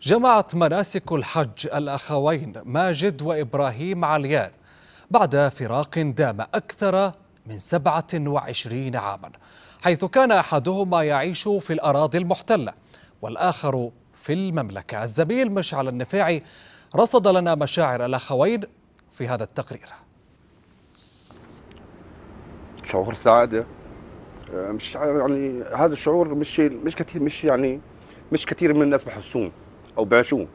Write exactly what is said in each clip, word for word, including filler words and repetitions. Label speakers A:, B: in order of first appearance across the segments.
A: جمعت مناسك الحج الأخوين ماجد وإبراهيم عليان بعد فراق دام أكثر من سبعة وعشرين عاما، حيث كان أحدهما يعيش في الأراضي المحتلة والآخر في المملكة. الزميل مشعل النفيعي رصد لنا مشاعر الأخوين في هذا التقرير.
B: شعور سعادة، مش يعني هذا الشعور مش مش كثير مش يعني مش كثير من الناس بحسون أو بعيشوه.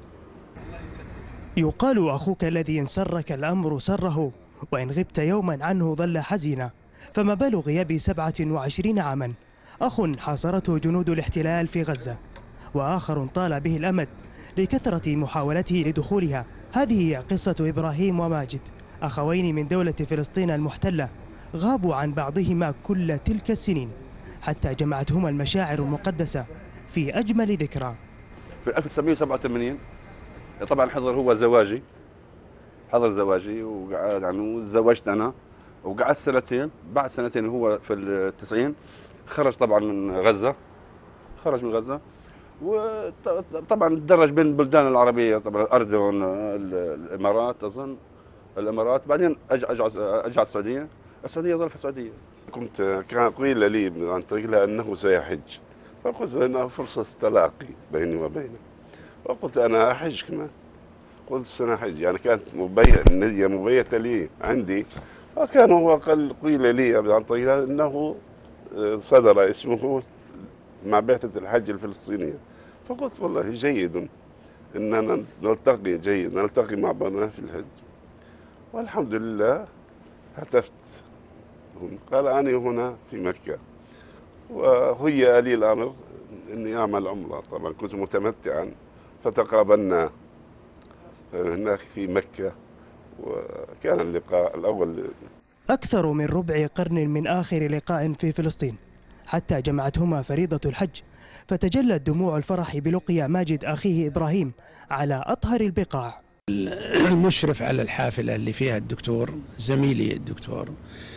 C: يقال أخوك الذي إن سرك الأمر سره، وإن غبت يوما عنه ظل حزينا، فما بال غياب سبعة وعشرين عاما. أخ حاصرته جنود الاحتلال في غزة، وآخر طال به الأمد لكثرة محاولته لدخولها. هذه هي قصة إبراهيم وماجد، أخوين من دولة فلسطين المحتلة، غابوا عن بعضهما كل تلك السنين حتى جمعتهما المشاعر المقدسة في أجمل ذكرى.
B: في ألف وتسعمئة وسبعة وثمانين طبعا حضر هو زواجي، حضر زواجي وقعد يعني وتزوجت أنا وقعدت سنتين. بعد سنتين هو في التسعين خرج طبعا من غزة، خرج من غزة وطبعا تدرج بين البلدان العربية، طبعا الأردن، الإمارات، أظن الإمارات، بعدين أجى أجى السعودية. السعودية ظل في السعودية.
D: كنت كان قيل لي عن طريق أنه سيحج، فقلت أنها فرصة تلاقي بيني وبينه، وقلت أنا أحج كمان. قلت سنحج، يعني كانت مبيت النية مبيتة لي عندي، وكان هو قال قيل لي عن طريق أنه صدر اسمه مع بعثة الحج الفلسطينية، فقلت والله جيد أننا نلتقي، جيد نلتقي مع بعضنا في الحج. والحمد لله هتفت، قال أنا هنا في مكة، وهي لي الأمر أني أعمل عمرة. طبعا كنت متمتعا، فتقابلنا هناك في مكة، وكان اللقاء الأول.
C: أكثر من ربع قرن من آخر لقاء في فلسطين، حتى جمعتهما فريضة الحج، فتجلت دموع الفرح بلقيا ماجد أخيه إبراهيم على أطهر البقاع.
E: المشرف على الحافلة اللي فيها الدكتور زميلي الدكتور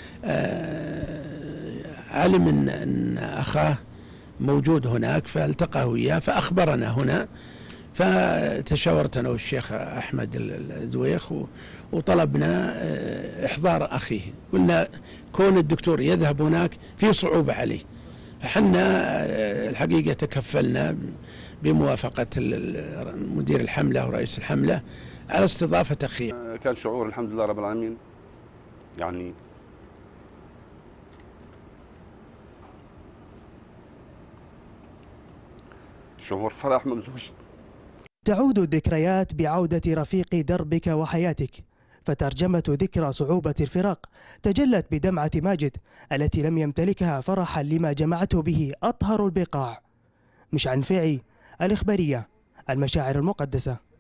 E: علم أن أن أخاه موجود هناك، فالتقى وياه فأخبرنا هنا، فتشاورت أنا والشيخ أحمد الذويخ وطلبنا إحضار أخيه. قلنا كون الدكتور يذهب هناك في صعوبة عليه، فحنا الحقيقة تكفلنا بموافقة مدير الحملة ورئيس الحملة على استضافة أخيه.
B: كان شعور الحمد لله رب العالمين، يعني شعور فرح ممزوج.
C: تعود الذكريات بعودة رفيق دربك وحياتك، فترجمة ذكرى صعوبة الفراق تجلت بدمعة ماجد التي لم يمتلكها فرحا لما جمعته به أطهر البقاع. مشعل النفيعي، الإخبارية، المشاعر المقدسة.